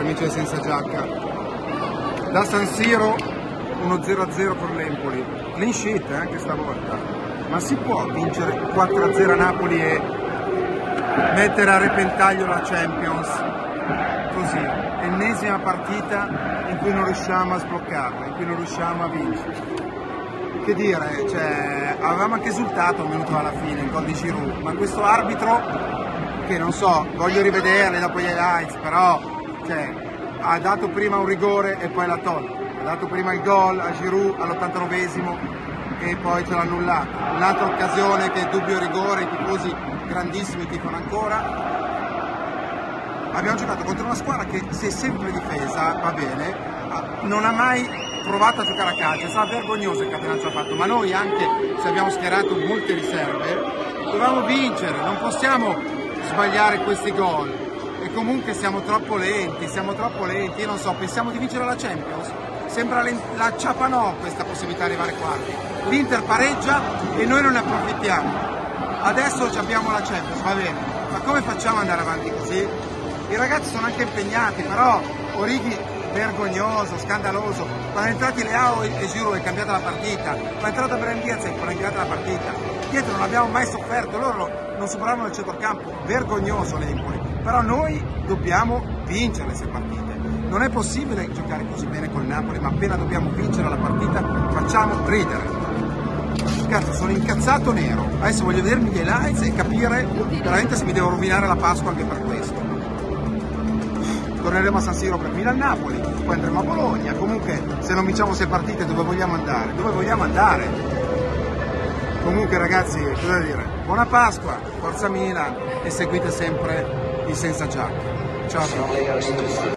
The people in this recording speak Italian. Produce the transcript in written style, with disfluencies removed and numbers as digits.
per vincere senza giacca. Da San Siro 1-0-0 con l'Empoli, clean sheet anche stavolta, ma si può vincere 4-0 a Napoli e mettere a repentaglio la Champions? Così, ennesima partita in cui non riusciamo a sbloccarla, in cui non riusciamo a vincere. Che dire, cioè, avevamo anche esultato un minuto alla fine, il gol di Giroud, ma questo arbitro, che non so, voglio rivederli dopo gli highlights, però cioè, ha dato prima un rigore e poi l'ha tolto, ha dato prima il gol a Giroud all'89esimo e poi ce l'ha annullato. Un'altra occasione che è dubbio rigore, i tifosi grandissimi tifano ancora. Abbiamo giocato contro una squadra che si è sempre difesa, va bene, non ha mai provato a giocare a calcio, è stato vergognoso il catenaccio ha fatto, ma noi anche se abbiamo schierato molte riserve dovevamo vincere, non possiamo sbagliare questi gol e comunque siamo troppo lenti, io non so, pensiamo di vincere la Champions, sembra la Ciapanò questa possibilità di arrivare quarti, l'Inter pareggia e noi non ne approfittiamo, adesso abbiamo la Champions, va bene, ma come facciamo ad andare avanti così? I ragazzi sono anche impegnati, però Origi vergognoso, scandaloso, quando è entrati Leao e Giroud è cambiata la partita, quando è entrata Brahim Diaz è cambiata la partita, dietro non abbiamo mai sofferto, loro non superavano il centrocampo, vergognoso l'Empoli, però noi dobbiamo vincere queste partite, non è possibile giocare così bene col Napoli, ma appena dobbiamo vincere la partita facciamo ridere. Cazzo, sono incazzato nero, adesso voglio vedermi gli highlights e capire veramente se mi devo rovinare la Pasqua anche per questo. Torneremo a San Siro per Milan-Napoli, poi andremo a Bologna, comunque se non vinciamo 6 partite dove vogliamo andare? Dove vogliamo andare? Comunque ragazzi, cosa dire? Buona Pasqua, forza Milan e seguite sempre il Senza Giacca. Ciao a tutti.